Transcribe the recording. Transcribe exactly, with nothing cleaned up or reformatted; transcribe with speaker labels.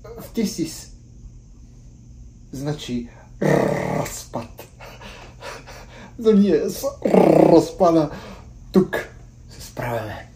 Speaker 1: Втисис значи разпад. Но ние с разпада тук се справяме.